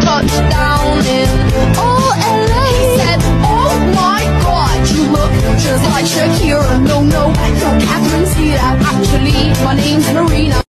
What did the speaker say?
touchdown in LA. He said, oh my god, you look just like Shakira. No, no, you're Catherine Zeta. Actually, my name's Marina.